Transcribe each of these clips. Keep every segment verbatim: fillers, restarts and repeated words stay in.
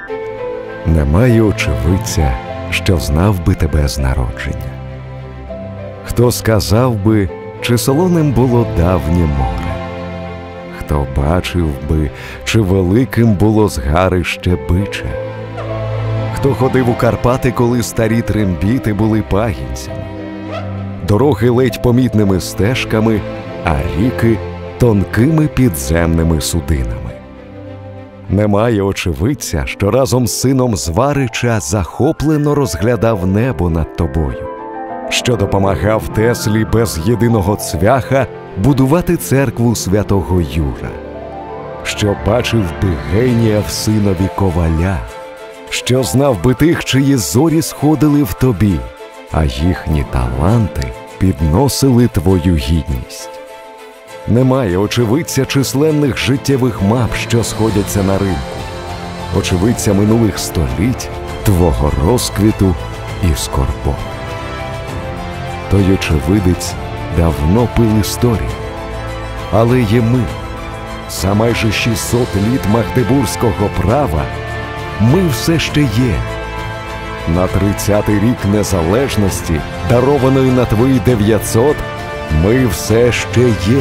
Немає очевидця, що знав би тебе з народження. Хто сказав би, чи солоним було давнє море? Хто бачив би, чи великим було згарище биче? Хто ходив у Карпати, коли старі трембіти були пагінцями? Дороги ледь помітними стежками, а ріки тонкими підземними судинами. Немає очевидця, що разом з сином Зварича захоплено розглядав небо над тобою, що допомагав Теслі без єдиного цвяха будувати церкву святого Юра, що бачив би генія в синові коваля, що знав би тих, чиї зорі сходили в тобі, а їхні таланти підносили твою гідність. Немає очевидця численних життєвих мап, що сходяться на ринку, очевидця минулих століть, твого розквіту і скорбот. Той очевидець давно пив історію, але є ми. За майже шістсот літ магдебурзького права ми все ще є. На тридцятий рік незалежності, дарованої на твої дев'ятсот, ми все ще є.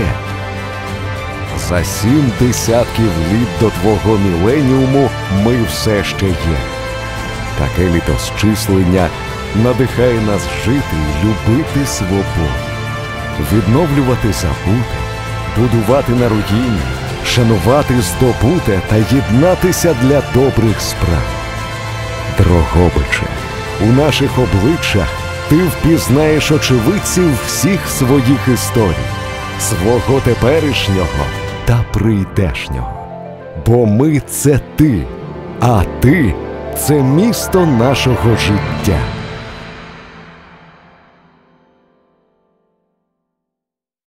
За сім десятків літ до твого міленіуму ми все ще є. Таке літосчислення надихає нас жити і любити свободу, відновлювати забуте, будувати на руїні, шанувати здобуте та єднатися для добрих справ. Дрогобиче, у наших обличчях ти впізнаєш очевидців всіх своїх історій, свого теперішнього та прийдешнього. Бо ми – це ти, а ти – це місто нашого життя.